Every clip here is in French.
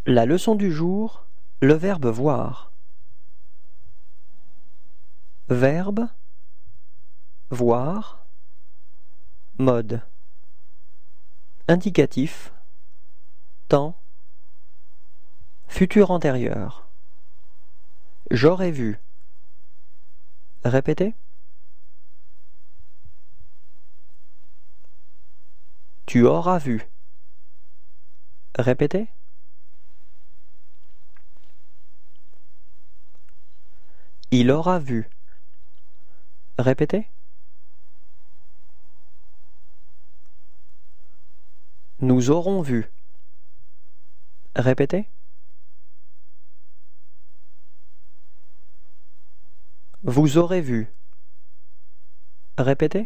La leçon du jour, le verbe voir. Verbe, voir, mode. Indicatif, temps, futur antérieur. J'aurais vu. Répétez. Tu auras vu. Répétez. Il aura vu. Répétez. Nous aurons vu. Répétez. Vous aurez vu. Répétez.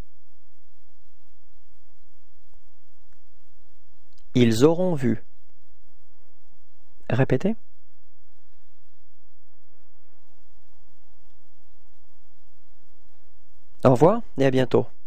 Ils auront vu. Répétez. Au revoir et à bientôt.